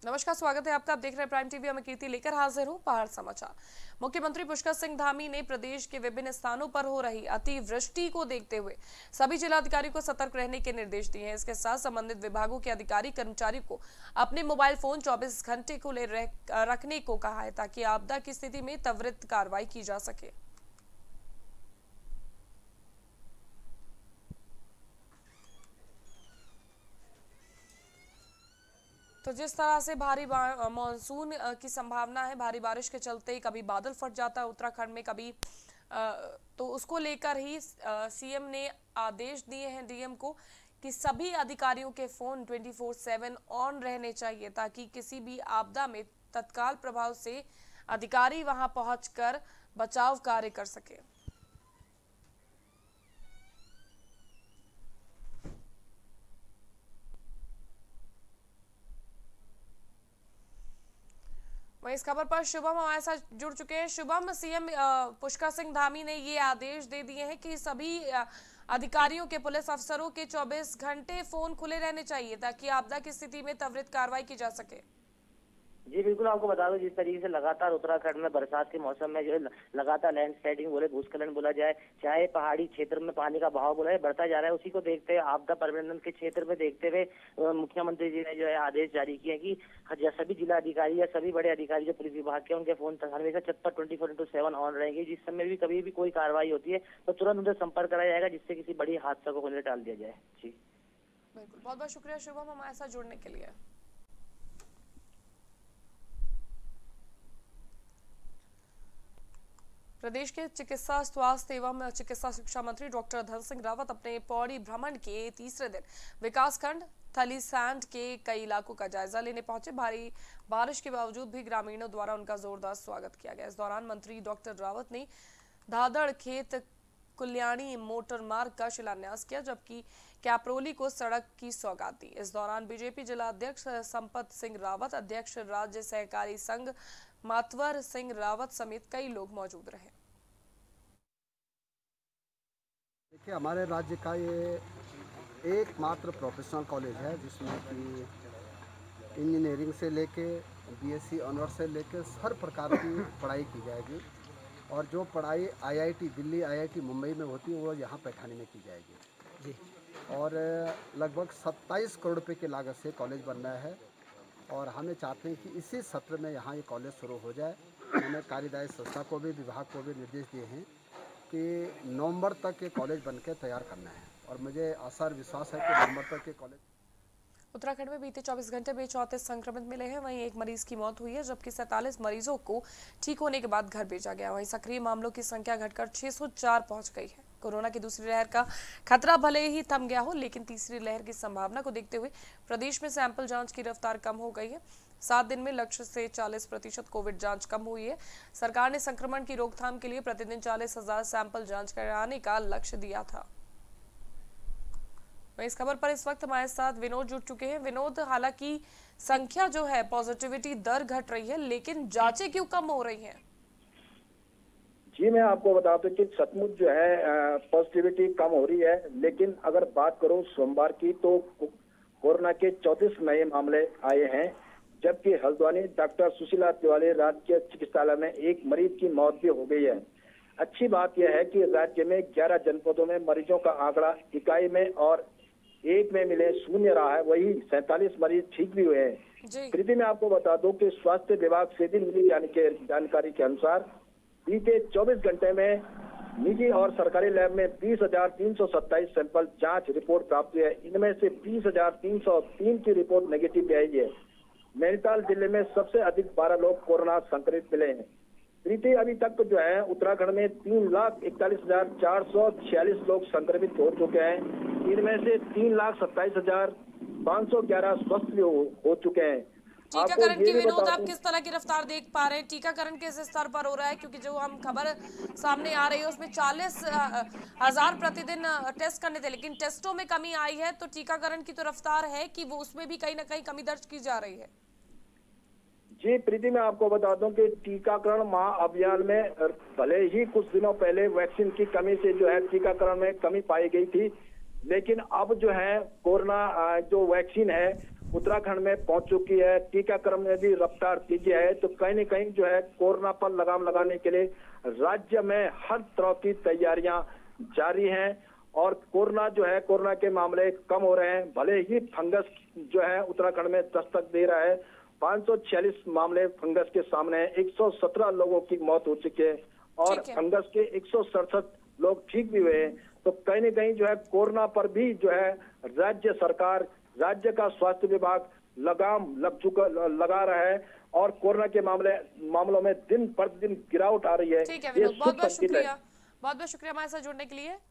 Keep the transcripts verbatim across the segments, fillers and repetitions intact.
नमस्कार, स्वागत है आपका। आप देख रहे हैं प्राइम टीवी। मैं कीर्ति लेकर हाजिर हूं पहाड़ समाचार। मुख्यमंत्री पुष्कर सिंह धामी ने प्रदेश के विभिन्न स्थानों पर हो रही अतिवृष्टि को देखते हुए सभी जिलाधिकारियों को सतर्क रहने के निर्देश दिए हैं। इसके साथ संबंधित विभागों के अधिकारी कर्मचारियों को अपने मोबाइल फोन चौबीस घंटे खुले रखने को कहा है ताकि आपदा की स्थिति में त्वरित कार्रवाई की जा सके। तो जिस तरह से भारी मानसून की संभावना है, भारी बारिश के चलते कभी बादल फट जाता है उत्तराखंड में, कभी तो उसको लेकर ही सीएम ने आदेश दिए हैं डीएम को कि सभी अधिकारियों के फोन चौबीस सात ऑन रहने चाहिए ताकि किसी भी आपदा में तत्काल प्रभाव से अधिकारी वहां पहुंचकर बचाव कार्य कर सके। वहीं इस खबर पर शुभम हमारे साथ जुड़ चुके हैं। शुभम, सीएम पुष्कर सिंह धामी ने ये आदेश दे दिए हैं कि सभी अधिकारियों के, पुलिस अफसरों के चौबीस घंटे फोन खुले रहने चाहिए ताकि आपदा की स्थिति में त्वरित कार्रवाई की जा सके। जी बिल्कुल, आपको बता दो जिस तरीके से लगातार उत्तराखंड में बरसात के मौसम में जो लगातार लैंडस्लाइडिंग बोले, भूस्खलन बोला जाए, चाहे पहाड़ी क्षेत्र में पानी का बहाव बोला है, बढ़ता जा रहा है। उसी को देखते हुए आपदा प्रबंधन के क्षेत्र में देखते हुए मुख्यमंत्री जी ने जो है आदेश जारी किया कि सभी जिला अधिकारी या सभी बड़े अधिकारी जो पुलिस विभाग के, उनके फोन हमेशा चौबीस twenty four into seven on रहेंगे। जिस समय भी कभी भी कोई कार्रवाई होती है तो तुरंत उनसे संपर्क कराया जाएगा जिससे किसी बड़ी हादसा को होने टाल दिया जाए। जी बिल्कुल, बहुत बहुत शुक्रिया शुभम हमारे साथ जुड़ने के लिए। प्रदेश के चिकित्सा स्वास्थ्य एवं चिकित्सा शिक्षा मंत्री डॉक्टर धन सिंह रावत अपने पौड़ी भ्रमण के तीसरे दिन विकासखंड थलीसैंड के कई इलाकों का जायजा लेने पहुंचे। भारी बारिश के बावजूद भी ग्रामीणों द्वारा उनका जोरदार स्वागत किया गया। इस दौरान मंत्री डॉक्टर रावत ने धादड़ खेत कुल्याणी मोटर मार्ग का शिलान्यास किया, जबकि कैप्रोली को सड़क की सौगात दी। इस दौरान बीजेपी जिला अध्यक्ष संपत सिंह रावत, अध्यक्ष राज्य सहकारी संघ मातवर सिंह रावत समेत कई लोग मौजूद रहे। देखिए, हमारे राज्य का ये एकमात्र प्रोफेशनल कॉलेज है जिसमें कि इंजीनियरिंग से लेके बीएससी ऑनर्स से लेके हर प्रकार की पढ़ाई की जाएगी और जो पढ़ाई आईआईटी दिल्ली, आईआईटी मुंबई में होती है वो यहाँ पैठानी में की जाएगी जी। और लगभग सत्ताईस करोड़ रुपए की लागत से कॉलेज बन रहा है और हमें चाहते हैं कि इसी सत्र में यहाँ ये कॉलेज शुरू हो जाए। मैंने कार्यदायी संस्था को भी, विभाग को भी निर्देश दिए हैं कि नवंबर तक ये कॉलेज बनकर तैयार करना है और मुझे आशा और विश्वास है कि नवंबर तक ये कॉलेज। उत्तराखंड में बीते चौबीस घंटे में चौंतीस संक्रमित मिले हैं। वहीं एक मरीज की मौत हुई है, जबकि सैंतालीस मरीजों को ठीक होने के बाद घर भेजा गया। वहीं सक्रिय मामलों की संख्या घटकर छह सौ चार पहुंच गई है। कोरोना की दूसरी लहर का खतरा भले ही थम गया हो, लेकिन तीसरी लहर की संभावना को देखते हुए प्रदेश में सैंपल जांच की रफ्तार कम हो गई है। सात दिन में लक्ष्य से चालीस प्रतिशत कोविड जांच कम हुई है। सरकार ने संक्रमण की रोकथाम के लिए प्रतिदिन चालीस हजार सैंपल जांच कराने का लक्ष्य दिया था। इस खबर पर इस वक्त हमारे साथ विनोद जुड़ चुके हैं। विनोद, हालांकि संख्या जो है, पॉजिटिविटी दर घट रही है, लेकिन जांचें क्यों कम हो रही हैं? जी मैं आपको बता दूं कि सचमुच जो है पॉजिटिविटी कम हो रही है, लेकिन अगर बात करो सोमवार की तो कोरोना के चौंतीस नए मामले आए हैं, जबकि हल्द्वानी डॉक्टर सुशीला तिवारी राजकीय चिकित्सालय में एक मरीज की मौत भी हो गई है। अच्छी बात यह है कि राज्य में ग्यारह जनपदों में मरीजों का आंकड़ा इकाई में और एक में मिले शून्य रहा है, वही सैंतालीस मरीज ठीक भी हुए हैं। प्रीति में आपको बता दूं कि स्वास्थ्य विभाग से भी मिली जानकारी के अनुसार बीते चौबीस घंटे में निजी और सरकारी लैब में बीस हजार तीन सौ सत्ताईस सैंपल जांच रिपोर्ट प्राप्त हुई है। इनमें से बीस हजार तीन सौ तीन की रिपोर्ट नेगेटिव आई है। नैनीताल जिले में सबसे अधिक बारह लोग कोरोना संक्रमित मिले हैं। प्रीति, अभी तक जो है उत्तराखंड में तीन लाख इकतालीस हजार चार सौ छियालीस लोग संक्रमित हो चुके हैं। इनमें से तीन लाख सत्ताईस हजार पाँच सौ ग्यारह स्वस्थ भी हो, हो चुके हैं। टीकाकरण की विनोद, आप किस तरह की रफ्तार देख पा रहे हैं? टीकाकरण किस स्तर पर हो रहा है? क्योंकि जो हम खबर सामने आ रही है उसमें चालीस हजार प्रतिदिन टेस्ट करने थे, लेकिन टेस्टों में कमी आई है। तो टीकाकरण की तो रफ्तार है कि वो उसमें भी कहीं ना कहीं कमी दर्ज की जा रही है? जी प्रीति, मैं आपको बता दूं कि टीकाकरण महाअभियान में भले ही कुछ दिनों पहले वैक्सीन की कमी से जो है टीकाकरण में कमी पाई गई थी, लेकिन अब जो है कोरोना जो वैक्सीन है उत्तराखंड में पहुंच चुकी है। टीकाकरण में भी रफ्तार तेजी है। तो कहीं न कहीं जो है कोरोना पर लगाम लगाने के लिए राज्य में हर तरह की तैयारियां जारी हैं और कोरोना जो है कोरोना के मामले कम हो रहे हैं। भले ही फंगस जो है उत्तराखंड में दस्तक दे रहा है। पाँच सौ छियालीस मामले फंगस के सामने हैं। एक सौ सत्रह लोगों की मौत हो चुकी है और फंगस के एक सौ सड़सठ लोग ठीक भी हुए हैं। तो कहीं न कहीं जो है कोरोना पर भी जो है राज्य सरकार, राज्य का स्वास्थ्य विभाग लगाम लग चुका लगा रहा है और कोरोना के मामले मामलों में दिन प्रतिदिन गिरावट आ रही है। ठीक है विनोद, बहुत बहुत शुक्रिया, बहुत बहुत शुक्रिया हमारे साथ जुड़ने के लिए।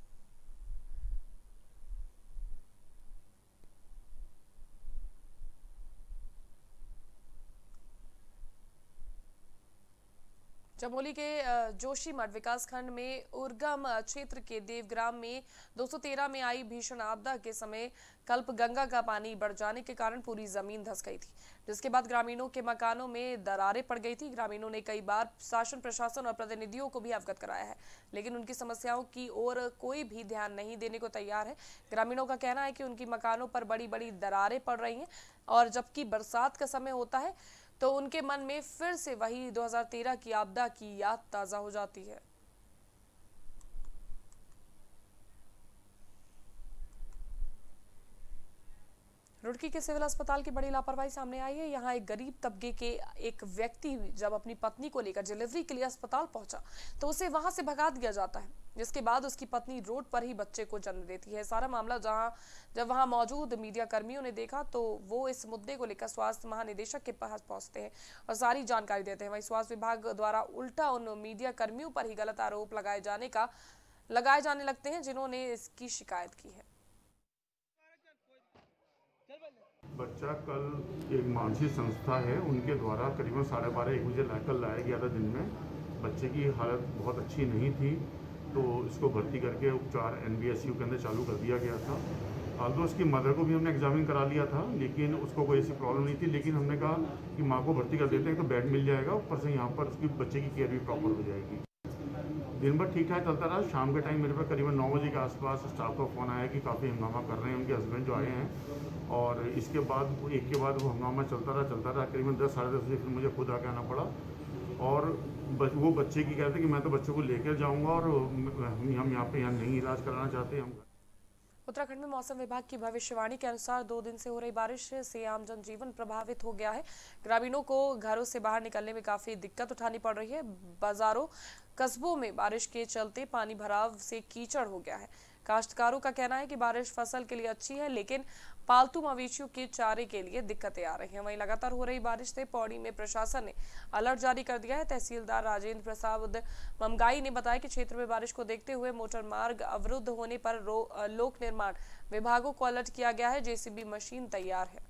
चमोली के जोशीमठ विकासखंड में उर्गम क्षेत्र के देवग्राम में दो सौ तेरह में आई भीषण आपदा के समय कल्प गंगा का पानी बढ़ जाने के कारण पूरी जमीन धंस गई थी, जिसके बाद ग्रामीणों के मकानों में दरारें पड़ गई थी। ग्रामीणों ने कई बार शासन प्रशासन और प्रतिनिधियों को भी अवगत कराया है, लेकिन उनकी समस्याओं की ओर कोई भी ध्यान नहीं देने को तैयार है। ग्रामीणों का कहना है कि उनकी मकानों पर बड़ी बड़ी दरारें पड़ रही हैं और जबकि बरसात का समय होता है तो उनके मन में फिर से वही दो हज़ार तेरह की आपदा की याद ताजा हो जाती है। रुड़की के सिविल अस्पताल की बड़ी लापरवाही सामने आई है। यहाँ एक गरीब तबके के एक व्यक्ति जब अपनी पत्नी को लेकर डिलीवरी के लिए अस्पताल पहुंचा तो उसे वहां से भगा दिया जाता है, जिसके बाद उसकी पत्नी रोड पर ही बच्चे को जन्म देती है। सारा मामला जहां जब वहां मौजूद मीडिया कर्मियों ने देखा तो वो इस मुद्दे को लेकर स्वास्थ्य महानिदेशक के पास पहुंचते हैं और सारी जानकारी देते हैं। वहीं स्वास्थ्य विभाग द्वारा उल्टा उन मीडिया कर्मियों पर ही गलत आरोप लगाए जाने का लगाए जाने लगते हैं जिन्होंने इसकी शिकायत की है। बच्चा कल एक मानसिक संस्था है उनके द्वारा करीबन साढ़े बारह एक बजे कल लाया गया था। दिन में बच्चे की हालत बहुत अच्छी नहीं थी तो इसको भर्ती करके उपचार एनबीएसयू के अंदर चालू कर दिया गया था। आल्दो उसकी मदर को भी हमने एग्जामिन करा लिया था लेकिन उसको कोई ऐसी प्रॉब्लम नहीं थी, लेकिन हमने कहा कि माँ को भर्ती कर देते हैं तो बेड मिल जाएगा, ऊपर से यहाँ पर उसकी बच्चे की केयर भी प्रॉपर हो जाएगी। दिन भर ठीक ठाक चलता रहा। शाम के टाइम मेरे पास करीबन नौ बजे के आसपास स्टाफ का फ़ोन आया कि काफ़ी हंगामा कर रहे हैं उनके हस्बैंड जो आए हैं और इसके बाद एक के बाद वो हंगामा चलता रहा चलता रहा करीबन दस साढ़े दस बजे फिर मुझे खुद आके आना पड़ा और वो बच्चे की कहते कि मैं तो बच्चों को लेकर जाऊंगा और हम यहाँ पे यहाँ नहीं इलाज कराना चाहते हम। उत्तराखंड में मौसम विभाग की भविष्यवाणी के अनुसार दो दिन से हो रही बारिश से आम जनजीवन प्रभावित हो गया है। ग्रामीणों को घरों से बाहर निकलने में काफी दिक्कत उठानी पड़ रही है। बाजारों कस्बों में बारिश के चलते पानी भराव से कीचड़ हो गया है। काश्तकारों का कहना है कि बारिश फसल के लिए अच्छी है लेकिन पालतू मवेशियों के चारे के लिए दिक्कतें आ रही हैं। वहीं लगातार हो रही बारिश से पौड़ी में प्रशासन ने अलर्ट जारी कर दिया है। तहसीलदार राजेंद्र प्रसाद ममगाई ने बताया कि क्षेत्र में बारिश को देखते हुए मोटर मार्ग अवरुद्ध होने पर लोक निर्माण विभागों को अलर्ट किया गया है। जेसीबी मशीन तैयार है।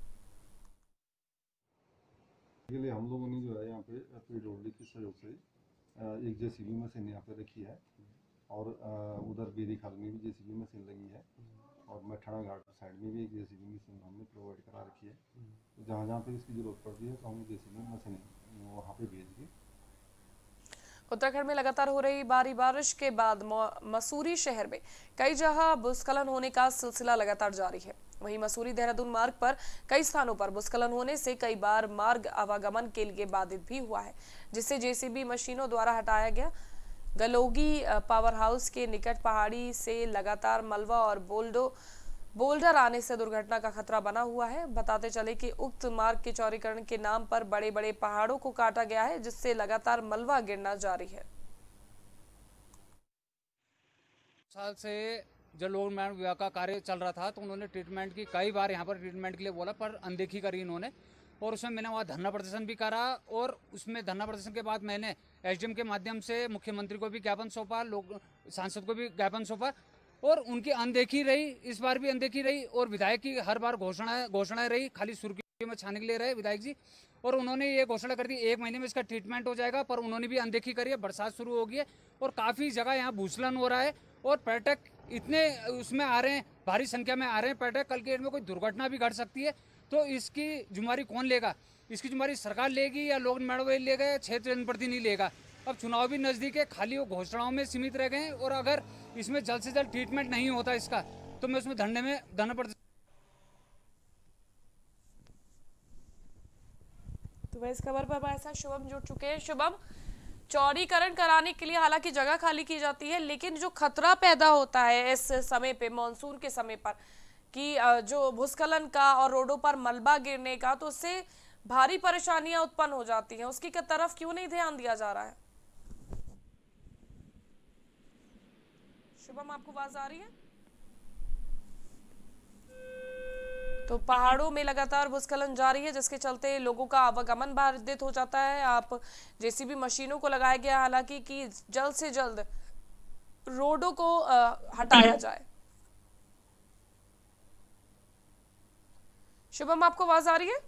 के लिए हम लोगों ने जो है यहाँ पे पीडब्ल्यूडी के सहयोग से एक जेसीबी मशीन यहाँ पे रखी है और उधर बेरी खाल में भी जेसीबी मशीन लगी है और मठाना घाट साइड में भी एक जेसीबी मशीन हमने प्रोवाइड करा रखी है। तो जहाँ जहाँ पे इसकी जरूरत पड़ती है तो हम जेसीबी मशीन वहाँ पे भेज के। उत्तराखंड में लगातार हो रही भारी बारिश के बाद मसूरी शहर में कई जगह भूस्खलन होने का सिलसिला लगातार जारी है। वहीं मसूरी देहरादून मार्ग पर कई स्थानों पर भूस्खलन होने से कई बार मार्ग आवागमन के लिए बाधित भी हुआ है, जिससे जेसीबी मशीनों द्वारा हटाया गया। गलोगी पावर हाउस के निकट पहाड़ी से लगातार मलबा और बोल्डो बोल्डर आने से दुर्घटना का खतरा बना हुआ है। बताते चले कि उक्त मार्ग के चौड़ीकरण के नाम पर बड़े बड़े पहाड़ों को काटा गया है, जिससे लगातार मलबा गिरना जारी है। साल से जब लोक निर्माण विभाग का कार्य चल रहा था तो उन्होंने ट्रीटमेंट की कई बार यहाँ पर ट्रीटमेंट के लिए बोला पर अनदेखी करी इन्होंने और उसमें मैंने वहाँ धरना प्रदर्शन भी करा और उसमें धरना प्रदर्शन के बाद मैंने एसडीएम के माध्यम से मुख्यमंत्री को भी ज्ञापन सौंपा, लोग सांसद को भी ज्ञापन सौंपा और उनकी अनदेखी रही। इस बार भी अनदेखी रही और विधायक की हर बार घोषणा घोषणाएं रही, खाली सुर्खी में छाने के लिए रहे विधायक जी और उन्होंने ये घोषणा कर दी एक महीने में इसका ट्रीटमेंट हो जाएगा, पर उन्होंने भी अनदेखी करी है। बरसात शुरू हो गई है और काफ़ी जगह यहाँ भूस्खलन हो रहा है और पर्यटक इतने उसमें आ रहे हैं, भारी संख्या में आ रहे हैं पर्यटक, कल के डेट में कोई दुर्घटना भी घट सकती है। तो इसकी जिम्मेदारी कौन लेगा? इसकी जिम्मेदारी सरकार लेगी या लोक निर्माण विभाग लेगा या क्षेत्र जनप्रतिनिधि लेगा? अब चुनाव भी नज़दीक है, खाली वो घोषणाओं में सीमित रह गए हैं और अगर इसमें जल्द से जल्द ट्रीटमेंट नहीं होता इसका तो मैं उसमें धरने में धरना प्रदर्शन। वह इस खबर पर हमारे साथ शुभम जुड़ चुके हैं। शुभम, चौड़ीकरण कराने के लिए हालांकि जगह खाली की जाती है, लेकिन जो खतरा पैदा होता है इस समय पे, मानसून के समय पर, कि जो भूस्खलन का और रोडों पर मलबा गिरने का, तो उससे भारी परेशानियां उत्पन्न हो जाती हैं, उसकी तरफ क्यों नहीं ध्यान दिया जा रहा है? शुभम, आपको आवाज आ रही है? तो पहाड़ों में लगातार भूस्खलन जारी है, जिसके चलते लोगों का आवागमन बाधित हो जाता है। आप जेसीबी मशीनों को लगाया गया हालांकि कि जल्द से जल्द रोडों को हटाया जाए। शुभम, आपको आवाज आ रही है?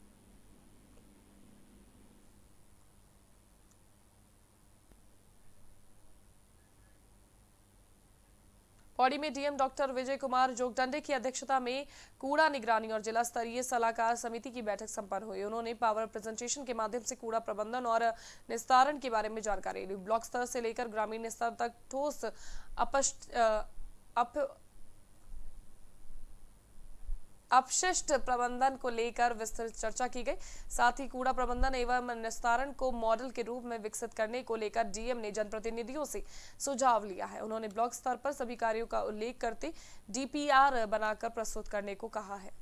पौड़ी में डीएम डॉक्टर विजय कुमार जोगदंडे की अध्यक्षता में कूड़ा निगरानी और जिला स्तरीय सलाहकार समिति की बैठक संपन्न हुई। उन्होंने पावर प्रेजेंटेशन के माध्यम से कूड़ा प्रबंधन और निस्तारण के बारे में जानकारी ली। ब्लॉक स्तर से लेकर ग्रामीण स्तर तक ठोस अपशिष्ट अप अपशिष्ट प्रबंधन को लेकर विस्तृत चर्चा की गई। साथ ही कूड़ा प्रबंधन एवं निस्तारण को मॉडल के रूप में विकसित करने को लेकर डीएम ने जनप्रतिनिधियों से सुझाव लिया है। उन्होंने ब्लॉक स्तर पर सभी कार्यों का उल्लेख करते डीपीआर बनाकर प्रस्तुत करने को कहा है।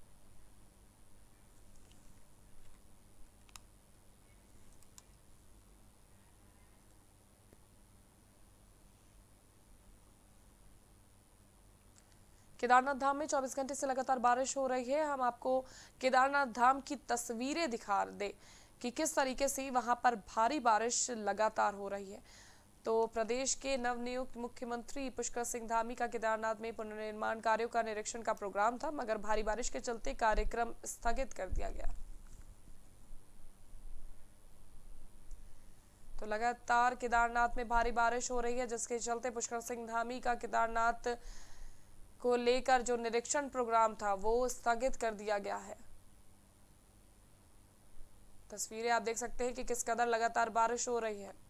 केदारनाथ धाम में चौबीस घंटे से लगातार बारिश हो रही है। हम आपको केदारनाथ धाम की तस्वीरें दिखा दें कि किस तरीके से वहां पर भारी बारिश लगातार हो रही है। तो प्रदेश के नवनियुक्त मुख्यमंत्री पुष्कर सिंह धामी का केदारनाथ में पुनर्निर्माण कार्यों का निरीक्षण का प्रोग्राम था, मगर भारी बारिश के चलते कार्यक्रम स्थगित कर दिया गया। तो लगातार केदारनाथ में भारी बारिश हो रही है, जिसके चलते पुष्कर सिंह धामी का केदारनाथ को लेकर जो निरीक्षण प्रोग्राम था वो स्थगित कर दिया गया है। तस्वीरें आप देख सकते हैं कि किस कदर लगातार बारिश हो रही है।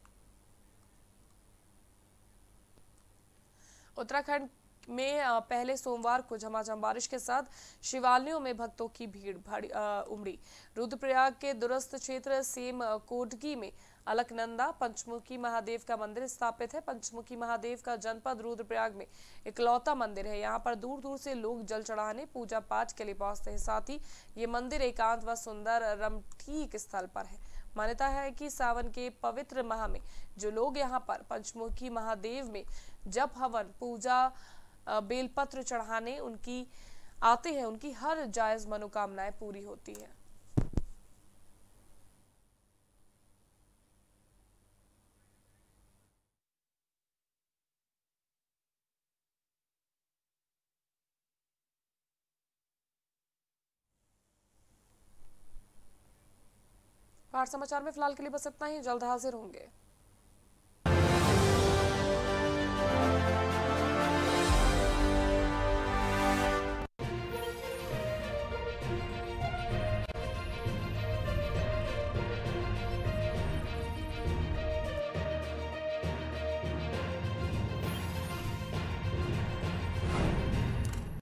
उत्तराखंड में पहले सोमवार को झमाझम बारिश के साथ शिवालयों में भक्तों की भीड़ उमड़ी। रुद्रप्रयाग के दूरस्थ क्षेत्र सेम कोटगी में अलकनंदा पंचमुखी महादेव का मंदिर स्थापित है। पंचमुखी महादेव का जनपद रुद्रप्रयाग में इकलौता मंदिर है। यहाँ पर दूर दूर से लोग जल चढ़ाने, पूजा पाठ के लिए पहुंचते हैं। साथ ही ये मंदिर एकांत व सुंदर रमणीक स्थल पर है। मान्यता है कि सावन के पवित्र माह में जो लोग यहाँ पर पंचमुखी महादेव में जप हवन, पूजा, बेलपत्र चढ़ाने उनकी आते हैं, उनकी हर जायज मनोकामनाएं पूरी होती है। भारत समाचार में फिलहाल के लिए बस इतना ही। जल्द हाजिर होंगे।